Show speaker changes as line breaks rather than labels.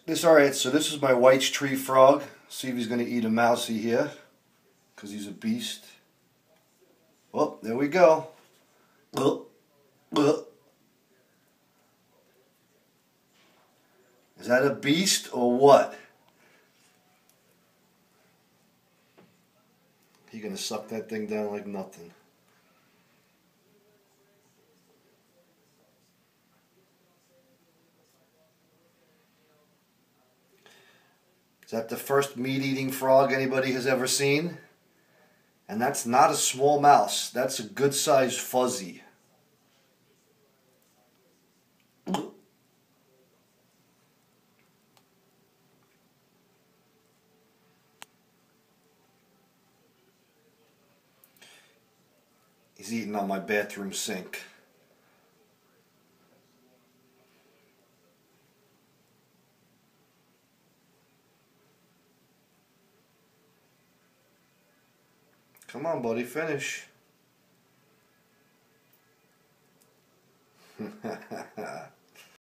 Alright, so this is my White's tree frog. See if he's going to eat a mousey here. Because he's a beast. Well, there we go. Is that a beast or what? He's going to suck that thing down like nothing. Is that the first meat-eating frog anybody has ever seen? And that's not a small mouse. That's a good-sized fuzzy. He's eating on my bathroom sink. Come on, buddy, finish.